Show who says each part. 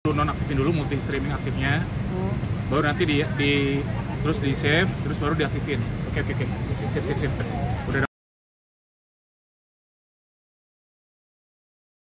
Speaker 1: nonaktifin dulu multi streaming aktifnya, baru nanti terus di save, terus baru diaktifin. Oke. Sip. Udah